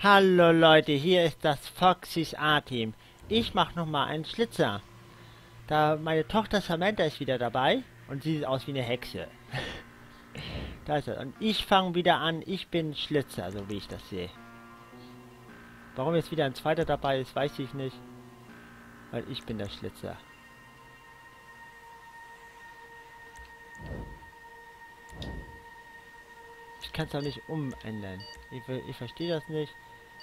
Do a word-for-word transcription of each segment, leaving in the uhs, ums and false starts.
Hallo Leute, hier ist das Foxys A-Team. Ich mache nochmal einen Schlitzer. Da meine Tochter Samantha ist wieder dabei und sie sieht aus wie eine Hexe. Da ist er. Und ich fange wieder an. Ich bin Schlitzer, so wie ich das sehe. Warum jetzt wieder ein zweiter dabei ist, weiß ich nicht. Weil ich bin der Schlitzer. Ich kann es auch nicht umändern. Ich, ich verstehe das nicht.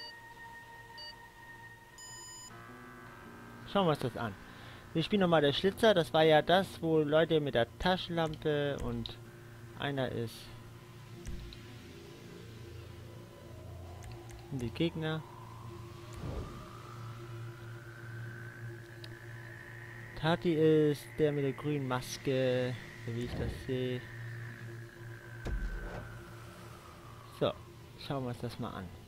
Schauen wir uns das an. Wir spielen nochmal der Schlitzer. Das war ja das, wo Leute mit der Taschenlampe und einer ist die Gegner. Tati ist der mit der grünen Maske, so wie ich das sehe. So, schauen wir uns das mal an.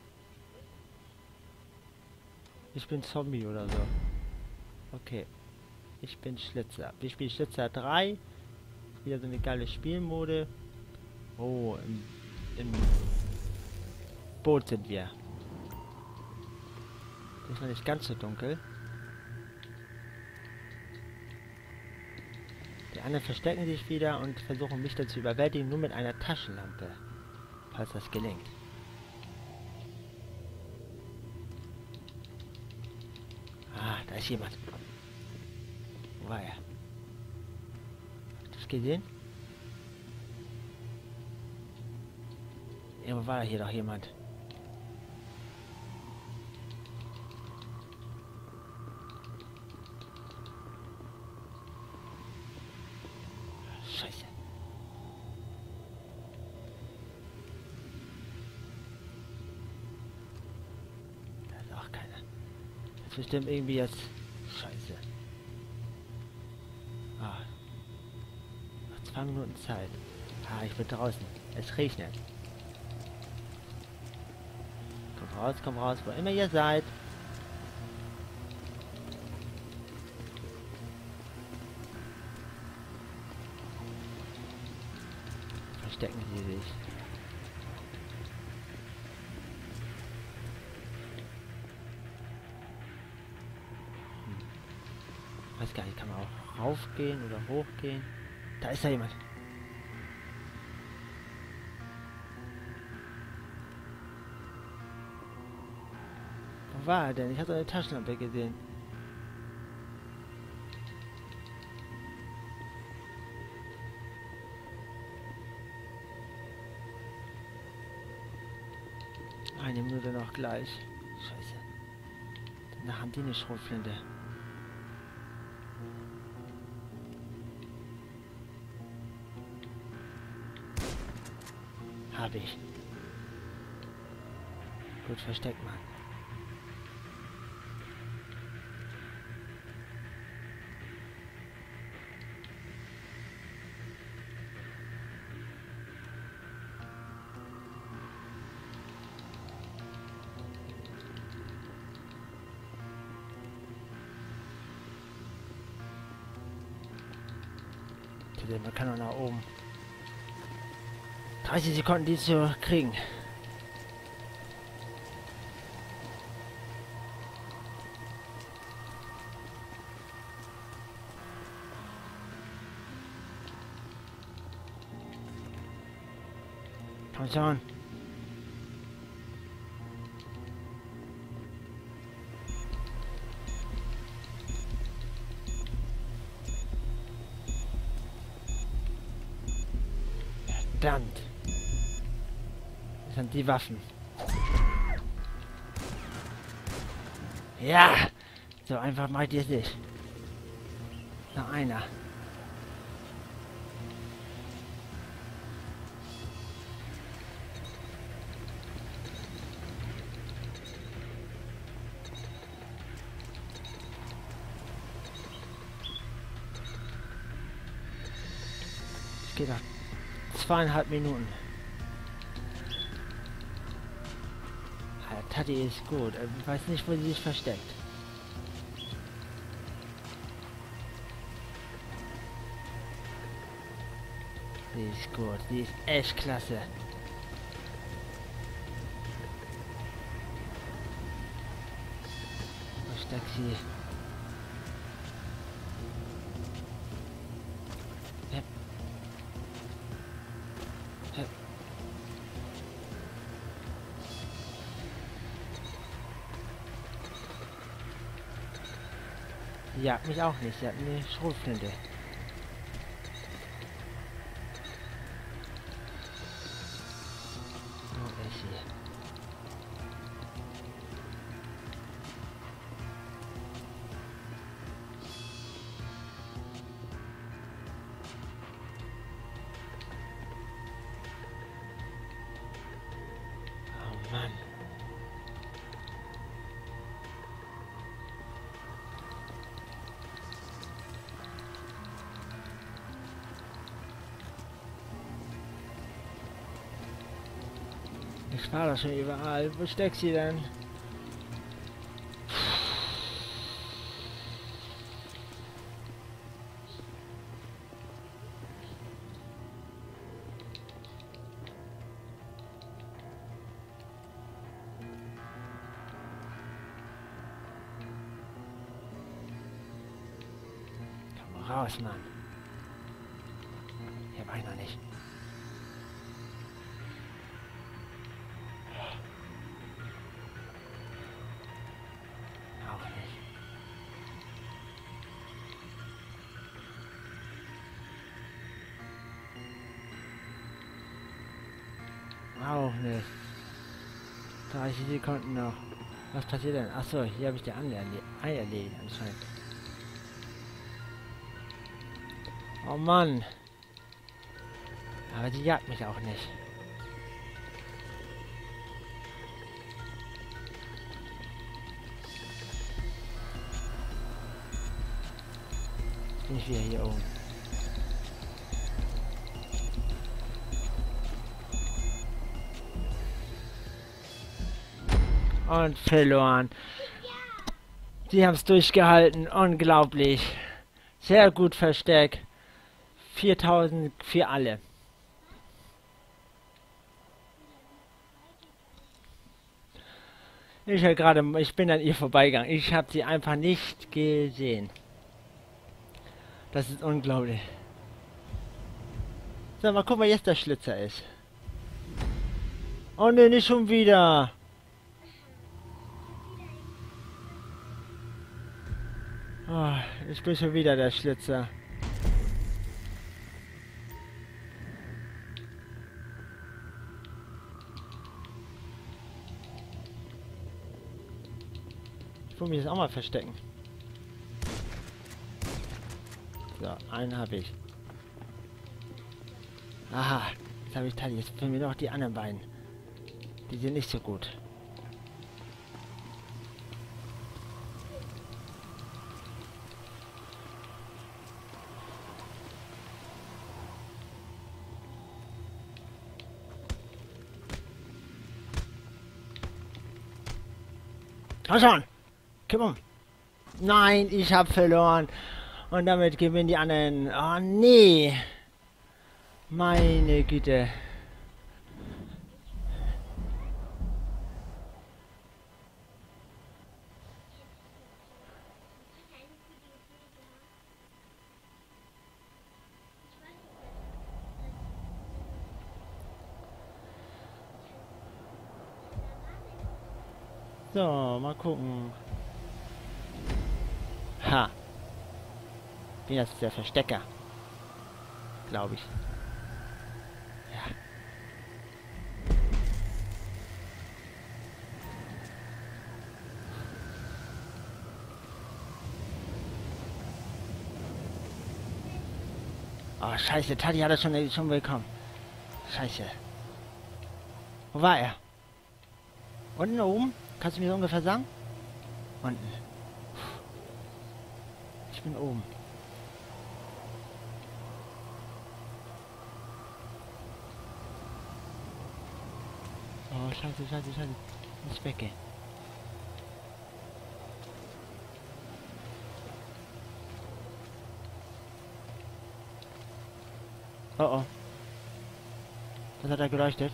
Ich bin Zombie oder so. Okay. Ich bin Schlitzer. Wir spielen Schlitzer drei. Wieder so eine geile Spielmode. Oh, im, im Boot sind wir. Ist noch nicht ganz so dunkel. Die anderen verstecken sich wieder und versuchen mich dann zu überwältigen, nur mit einer Taschenlampe. Falls das gelingt. Ah, da ist jemand. Wo war er? Habt ihr das gesehen? Irgendwo war hier doch jemand. Scheiße. Da ist auch keiner. Das ist bestimmt irgendwie jetzt... Scheiße. Ah. Noch zwei Minuten Zeit. Ah, ich bin draußen. Es regnet. Komm raus, komm raus, wo immer ihr seid. Verstecken sie sich. Hm. Weiß gar nicht, kann man auch raufgehen oder hochgehen? Da ist da jemand. Wo war er denn? Ich hatte eine Taschenlampe gesehen. Eine Minute noch gleich. Scheiße. Danach haben die eine Schrotflinte. Hab ich. Gut versteckt, Mann. Man kann auch nach oben. dreißig Sekunden, die zu kriegen. Komm schon. Verdammt. Das sind die Waffen. Ja! So einfach macht ihr es nicht. Noch einer. Es geht noch zweieinhalb Minuten. Tati ist gut. Ich weiß nicht, wo sie sich versteckt. Sie ist gut. Sie ist echt klasse. Taxi. Ja. Ja. Sie jagt mich auch nicht, sie hat eine Schrotflinte. Oh, ist sie. Oh Mann. Ich war doch schon überall. Wo steckt sie denn? Komm raus, Mann. Hier war ich noch nicht. Auch nicht. Auch nicht. dreißig Sekunden noch. Was passiert denn? Achso, hier habe ich die Ei erledigt anscheinend. Oh Mann. Aber die jagt mich auch nicht. Bin ich wieder hier oben. Und verloren. Sie haben es durchgehalten. Unglaublich. Sehr gut versteckt. viertausend für alle. Ich halt gerade, ich bin an ihr vorbeigegangen. Ich habe sie einfach nicht gesehen. Das ist unglaublich. So, mal gucken, wer jetzt der Schlitzer ist. Oh ne, nicht schon wieder. Oh, ich bin schon wieder der Schlitzer. Ich muss mich jetzt auch mal verstecken. So, einen habe ich. Aha, jetzt habe ich Tali. Jetzt fehlen mir noch die anderen beiden. Die sind nicht so gut. Komm schon! Komm um! Nein, ich habe verloren. Und damit gewinnen die anderen. Oh nee! Meine Güte. So, mal gucken. Ha. Bin jetzt der Verstecker. Glaube ich. Ja. Oh, scheiße. Tati hat er schon, schon bekommen. Scheiße. Wo war er? Unten oben? Kannst du mir so ungefähr sagen? Unten. Ich bin oben. Oh, scheiße, scheiße, scheiße. Nicht weggehen. Oh oh. Das hat er geleuchtet.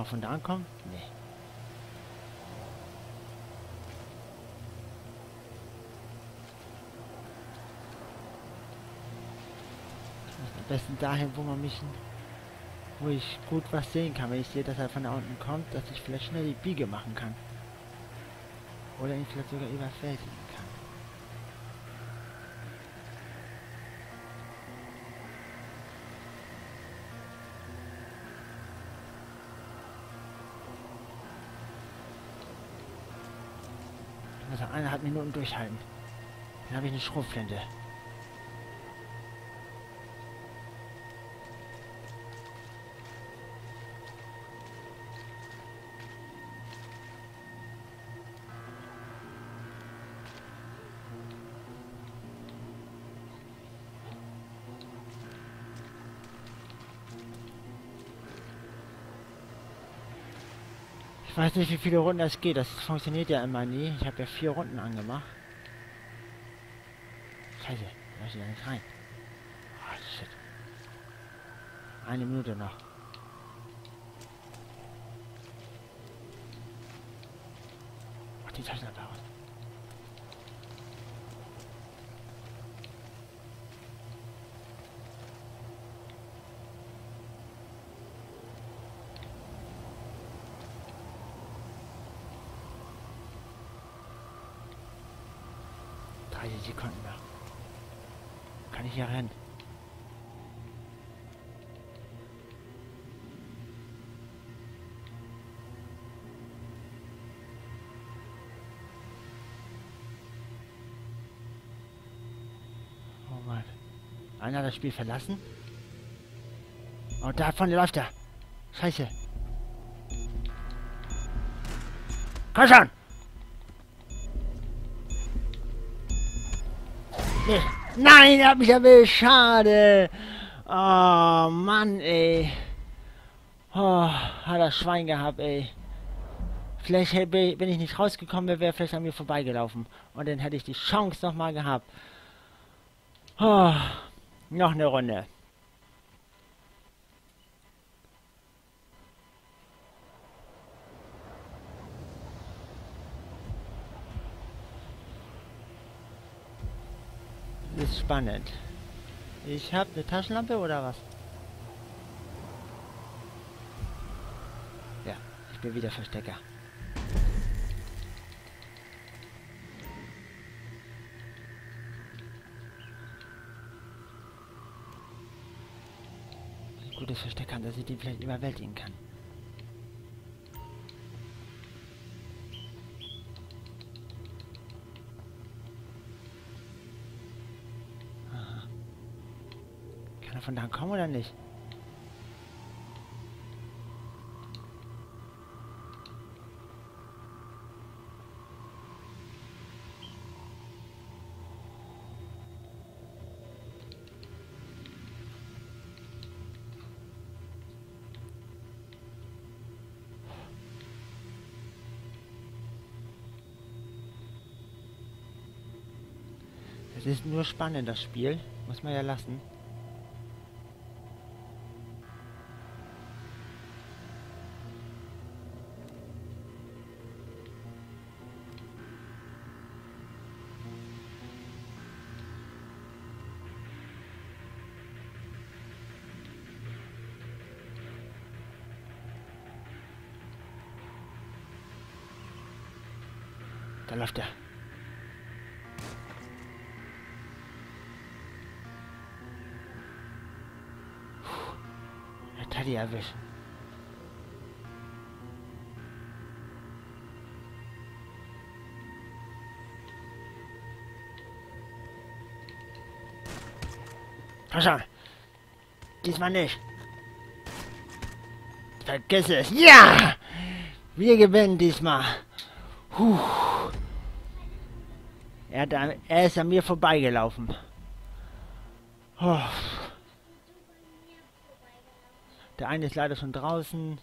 von da ankommen? Nee. Am besten dahin, wo man mich, wo ich gut was sehen kann, wenn ich sehe, dass er von da unten kommt, dass ich vielleicht schnell die Biege machen kann. Oder ihn vielleicht sogar überwältigen kann. Ich muss noch eineinhalb Minuten durchhalten. Dann habe ich eine Schrotflinte. Ich weiß nicht, wie viele Runden das geht. Das funktioniert ja immer nie. Ich habe ja vier Runden angemacht. Scheiße, da ist ja nicht rein. Oh, shit. Eine Minute noch. Mach die Taschenlampe aus. dreißig Sekunden noch. Kann ich hier rennen? Oh Mann. Einer hat das Spiel verlassen. Oh, da vorne läuft er. Scheiße. Komm schon! Nee. Nein, er hat mich erwischt. Schade. Oh, Mann, ey. Oh, hat das Schwein gehabt, ey. Vielleicht hätte, wenn ich nicht rausgekommen wäre, wäre vielleicht an mir vorbeigelaufen. Und dann hätte ich die Chance nochmal gehabt. Oh, noch eine Runde. Das ist spannend. Ich habe eine Taschenlampe oder was? Ja, ich bin wieder Verstecker. Ein gutes Versteck kann, dass ich den vielleicht überwältigen kann. Kann er von da kommen oder nicht? Es ist nur spannend, das Spiel. Muss man ja lassen. Da läuft er. Er hat die erwischt. Komm schon. Diesmal nicht. Vergiss es. Ja! Wir gewinnen diesmal. Puh. Er, hat an, er ist an mir vorbeigelaufen. Oh. Der eine ist leider schon draußen.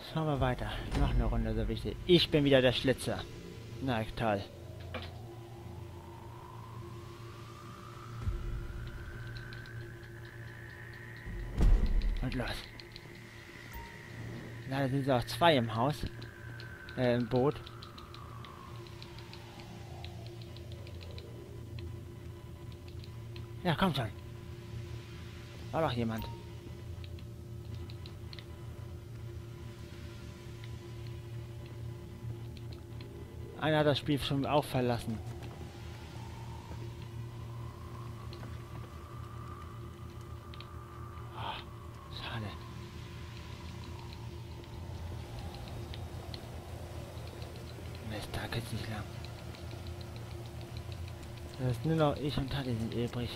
Fahren wir weiter. Noch eine Runde, so wichtig. Ich bin wieder der Schlitzer. Na, toll. Und los. Leider sind es auch zwei im Haus. Äh, im Boot. Ja, komm schon. War doch jemand. Einer hat das Spiel schon auch verlassen. Oh, schade. Mist, da geht's nicht lang. Das ist nur noch ich und Tati sind übrig.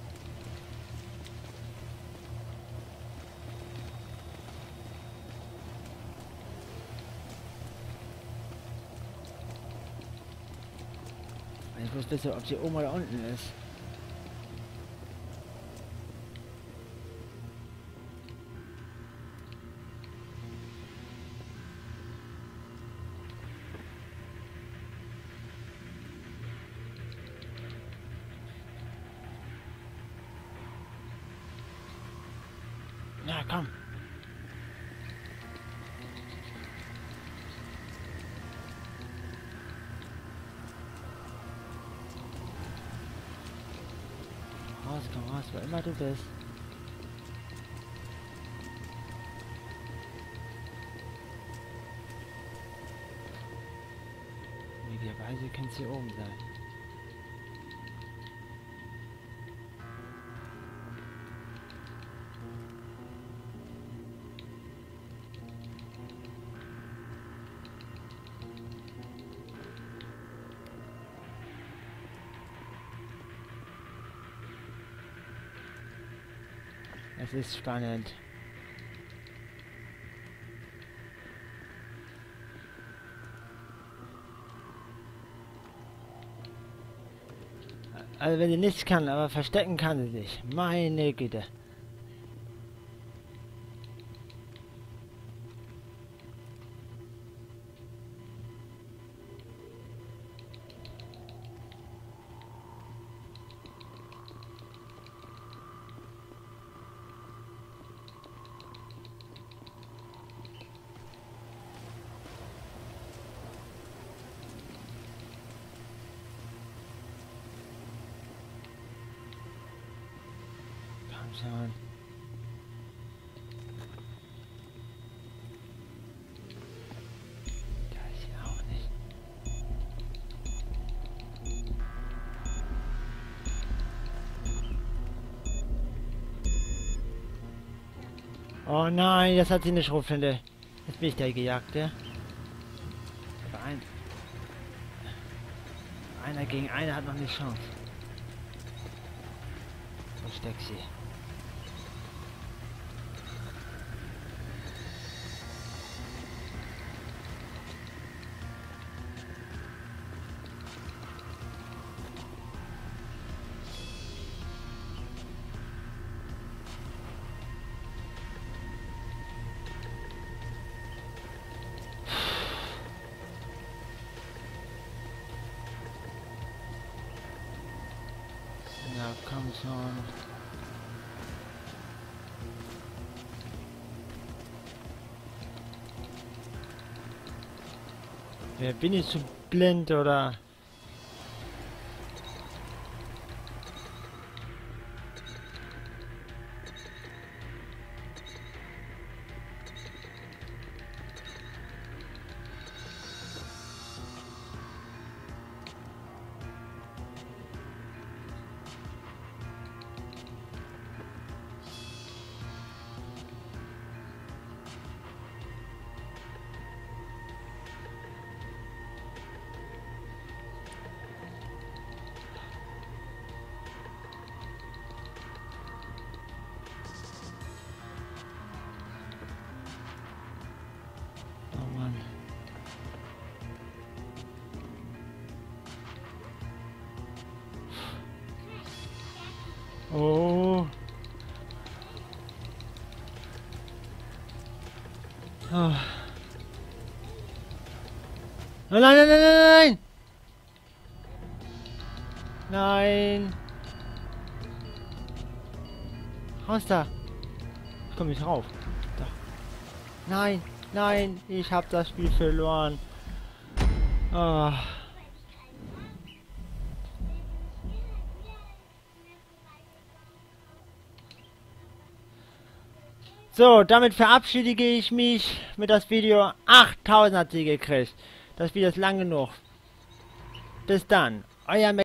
Ich muss wissen, ob sie oben oder unten ist. Na komm. Raus, komm raus, wo immer du bist. Möglicherweise könnte sie oben sein. Es ist spannend. Also wenn sie nichts kann, aber verstecken kann sie sich. Meine Güte. Schauen. Da ist sie auch nicht. Oh nein, das hat sie eine Schrotflinte. Jetzt bin ich der Gejagte. Aber ein, einer gegen einer hat noch eine Chance. Versteck sie. Ja, komm schon. Wer bin ich zu blind oder? Oh Mann. Oh. Oh. Nein, nein, nein, nein, nein! Nein! Raus da! Ich komme nicht rauf. Da. Nein, nein, ich habe das Spiel verloren. Oh. So, damit verabschiede ich mich mit das Video. achttausend hat sie gekriegt. Das Video ist lang genug. Bis dann. Euer